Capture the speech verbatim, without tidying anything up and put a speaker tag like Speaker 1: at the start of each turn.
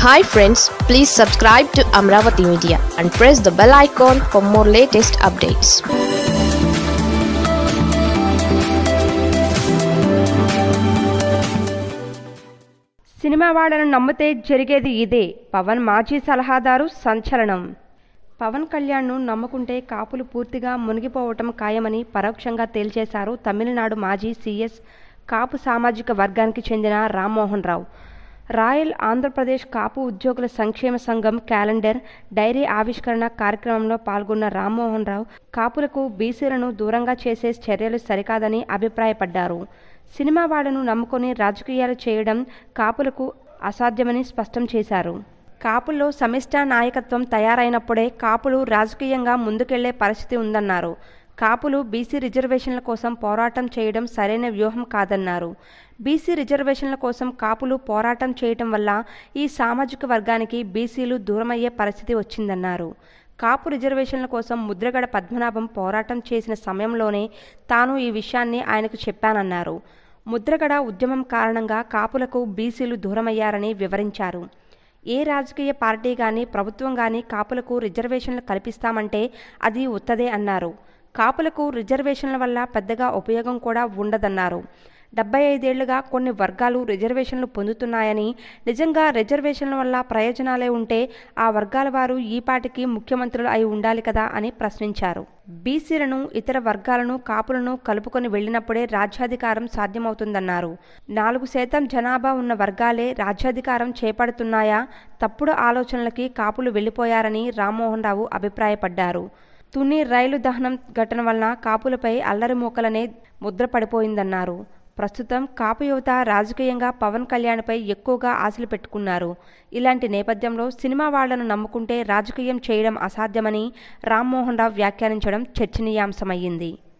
Speaker 1: Hi friends, please subscribe to Amaravathi Media and press the bell icon for more latest updates.
Speaker 2: Cinema వాళ్ళను నమ్మితే జరిగేది ఇదే. పవన్ మాజీ సలహాదారు సంచలనం. పవన్ కళ్యాణ్ను నమ్ముకుంటే కాపులు పూర్తిగా మునిగిపోవటం ఖాయమని పరోక్షంగా తేల్చేశారు తమిళనాడు మాజీ సీఎస్ కాపు సామాజిక వర్గానికి చెందిన రామ్మోహన్ రావు. రాయల్ ఆంధ్రప్రదేశ్ కాపు ఉద్యోగుల సంక్షేమ సంఘం క్యాలెండర్ డైరీ ఆవిష్కరణ కార్యక్రమంలో పాల్గొన్న రామ్మోహన్ రావు కాపులకు బీసీలను దూరంగా చేసే చర్యలు సరికాదని అభిప్రాయపడ్డారు. సినిమా వాళ్లను నమ్ముకొని రాజకీయాలు చేయడం కాపులకు అసాధ్యమని స్పష్టం చేశారు. కాపుల్లో సమిష్టి నాయకత్వం తయారైనప్పుడే కాపులు రాజకీయంగా ముందుకెళ్లే పరిస్థితి ఉందన్నారు. కాపులు బీసీ రిజర్వేషన్ల కోసం పోరాటం చేయడం సరైన వ్యూహం కాదన్నారు. బీసీ రిజర్వేషన్ల కోసం కాపులు పోరాటం చేయటం వల్ల ఈ సామాజిక వర్గానికి బీసీలు దూరమయ్యే పరిస్థితి వచ్చిందన్నారు. కాపు రిజర్వేషన్ల కోసం ముద్రగడ పద్మనాభం పోరాటం చేసిన సమయంలోనే తాను ఈ విషయాన్ని ఆయనకు చెప్పానన్నారు. ముద్రగడ ఉద్యమం కారణంగా కాపులకు బీసీలు దూరమయ్యారని వివరించారు. ఏ రాజకీయ పార్టీ కానీ ప్రభుత్వం కానీ కాపులకు రిజర్వేషన్లు కల్పిస్తామంటే అది ఉత్తదే అన్నారు. కాపులకు రిజర్వేషన్ల వల్ల పెద్దగా ఉపయోగం కూడా ఉండదన్నారు. డెబ్బై ఐదేళ్లుగా కొన్ని వర్గాలు రిజర్వేషన్లు పొందుతున్నాయని, నిజంగా రిజర్వేషన్ల వల్ల ప్రయోజనాలే ఉంటే ఆ వర్గాల వారు ఈపాటికి ముఖ్యమంత్రులు అయి ఉండాలి కదా అని ప్రశ్నించారు. బీసీలను, ఇతర వర్గాలను, కాపులను కలుపుకొని వెళ్లినప్పుడే రాజ్యాధికారం సాధ్యమవుతుందన్నారు. నాలుగు శాతం జనాభా ఉన్న వర్గాలే రాజ్యాధికారం చేపడుతున్నాయా? తప్పుడు ఆలోచనలకి కాపులు వెళ్లిపోయారని రామ్మోహన్ రావు అభిప్రాయపడ్డారు. తుని రైలు దహనం ఘటన వలన కాపులపై అల్లరి మూకలనే ముద్ర పడిపోయిందన్నారు. ప్రస్తుతం కాపు యువత రాజకీయంగా పవన్ కళ్యాణ్పై ఎక్కువగా ఆశలు పెట్టుకున్నారు. ఇలాంటి నేపథ్యంలో సినిమా వాళ్లను నమ్ముకుంటే రాజకీయం చేయడం అసాధ్యమని రామ్మోహన్ రావు వ్యాఖ్యానించడం చర్చనీయాంశమయ్యింది.